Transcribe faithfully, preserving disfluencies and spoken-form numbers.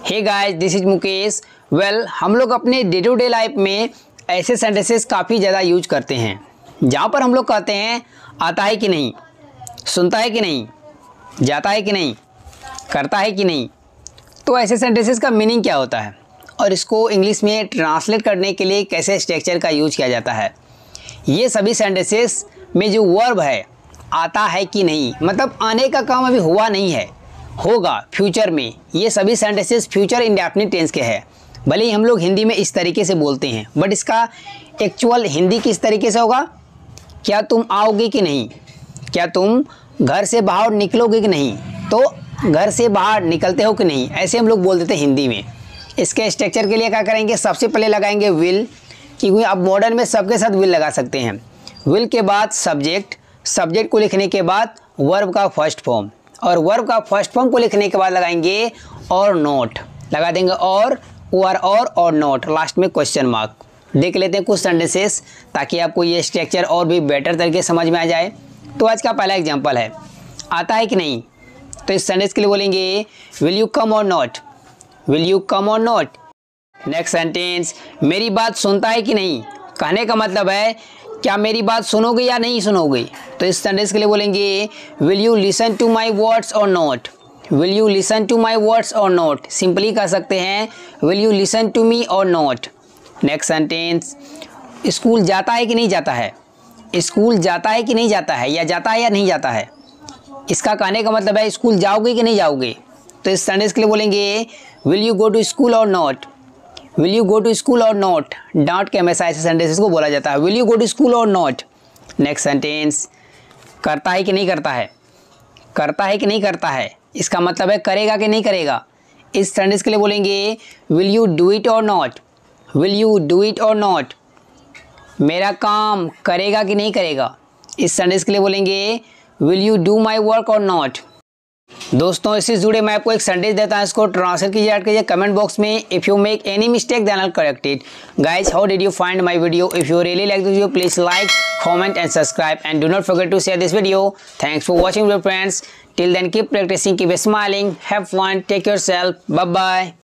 Hey guys, this is Mukesh. Well हम लोग अपने डे टू डे लाइफ में ऐसे सेंटेंसेस काफ़ी ज़्यादा यूज करते हैं जहाँ पर हम लोग कहते हैं आता है कि नहीं, सुनता है कि नहीं, जाता है कि नहीं, करता है कि नहीं। तो ऐसे सेंटेंसेस का मीनिंग क्या होता है और इसको इंग्लिश में ट्रांसलेट करने के लिए कैसे स्ट्रक्चर का यूज किया जाता है। ये सभी सेंटेंसेस में जो वर्ब है आता है कि नहीं, मतलब आने का काम अभी हुआ नहीं है, होगा फ्यूचर में। ये सभी सेंटेंसेस फ्यूचर इंडेफिनिट टेंस के हैं। भले ही हम लोग हिंदी में इस तरीके से बोलते हैं, बट इसका एक्चुअल हिंदी किस तरीके से होगा? क्या तुम आओगे कि नहीं, क्या तुम घर से बाहर निकलोगे कि नहीं, तो घर से बाहर निकलते हो कि नहीं, ऐसे हम लोग बोल देते हैं हिंदी में। इसके स्ट्रक्चर के लिए क्या करेंगे? सबसे पहले लगाएंगे विल, क्योंकि अब मॉडर्न में सबके साथ विल लगा सकते हैं। विल के बाद सब्जेक्ट, सब्जेक्ट को लिखने के बाद वर्ब का फर्स्ट फॉर्म, और वर्ब का फर्स्ट फॉर्म को लिखने के बाद लगाएंगे और नोट, लगा देंगे और और और और नोट, लास्ट में क्वेश्चन मार्क। देख लेते हैं कुछ सेंटेंसेस ताकि आपको ये स्ट्रक्चर और भी बेटर तरीके से समझ में आ जाए। तो आज का पहला एग्जांपल है आता है कि नहीं। तो इस सेंटेंस के लिए बोलेंगे विल यू कम और नॉट, विल यू कम और नॉट। नेक्स्ट सेंटेंस मेरी बात सुनता है कि नहीं, कहने का मतलब है क्या मेरी बात सुनोगे या नहीं सुनोगे। तो इस सेंटेंस के लिए बोलेंगे will you listen to my words or not, will you listen to my words or not. Simply कह सकते हैं will you listen to me or not. Next sentence school जाता है कि नहीं जाता है, स्कूल जाता है कि नहीं जाता है, या जाता है या नहीं जाता है। इसका कहने का मतलब है स्कूल जाओगे कि नहीं जाओगे। तो इस सेंटेंस के लिए बोलेंगे will you go to school or not, will you go to school or not. डांट के हमेशा ऐसे सेंटेंसेस को बोला जाता है, will you go to school or not. Next sentence करता है कि नहीं करता है, करता है कि नहीं करता है। इसका मतलब है करेगा कि नहीं करेगा। इस सेंटेंस के लिए बोलेंगे will you do it or not, will you do it or not. मेरा काम करेगा कि नहीं करेगा। इस सेंटेंस के लिए बोलेंगे will you do my work or not. दोस्तों इससे जुड़े मैं आपको एक सेंटेंस देता हूं, इसको ट्रांसलेट कीजिए, ऐड कीजिए कमेंट बॉक्स में। If you make any mistake then I will correct it. Guys, how did you find my video? If you really like this video please like, comment and subscribe, and do not forget to share this video. Thanks for watching, your friends. Till then, keep practicing, keep smiling, have fun, take yourself. Bye bye.